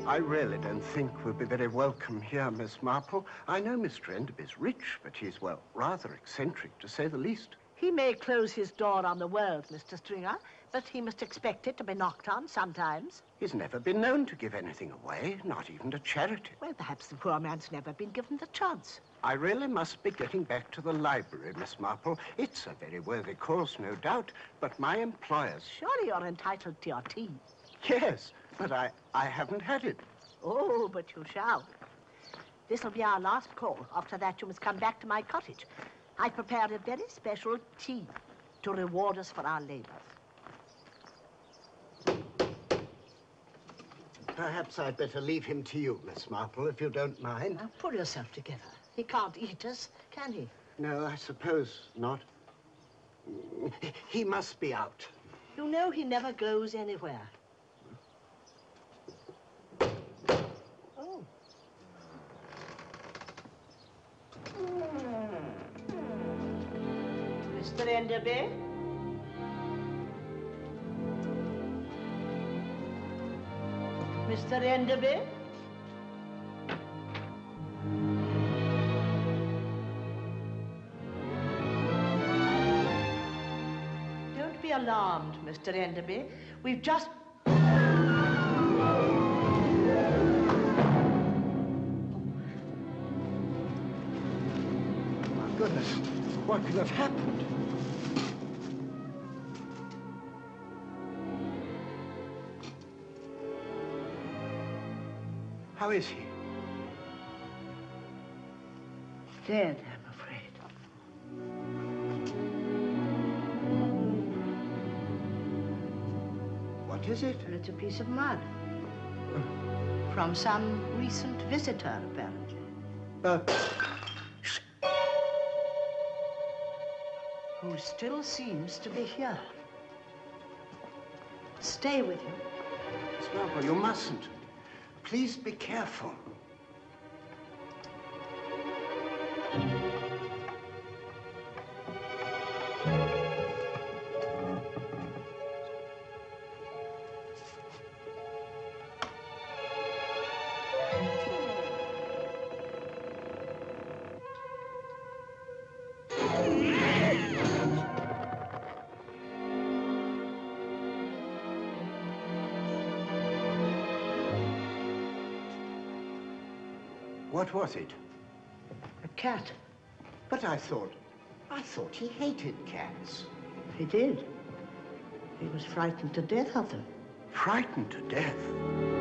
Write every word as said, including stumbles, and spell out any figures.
I really don't think we'll be very welcome here, Miss Marple. I know Mister Enderby's rich, but he's, well, rather eccentric, to say the least. He may close his door on the world, Mister Stringer, but he must expect it to be knocked on sometimes. He's never been known to give anything away, not even to charity. Well, perhaps the poor man's never been given the chance. I really must be getting back to the library, Miss Marple. It's a very worthy cause, no doubt, but my employers... Surely you're entitled to your tea. Yes, but I, I haven't had it. Oh, but you shall. This'll be our last call. After that, you must come back to my cottage. I've prepared a very special tea to reward us for our labors. Perhaps I'd better leave him to you, Miss Marple, if you don't mind. Now, pull yourself together. He can't eat us, can he? No, I suppose not. He must be out. You know he never goes anywhere. Oh. Mister Enderby? Mister Enderby? Don't be alarmed, Mister Enderby. We've just... My goodness, what could have happened? How is he? Dead, I'm afraid. What is it? It's a piece of mud. From some recent visitor, apparently. Uh, Who still seems to be here. Stay with him. Miss Marple, you mustn't. Please be careful. What was it? A cat. But I thought, I thought he hated cats. He did. He was frightened to death of them. Frightened to death?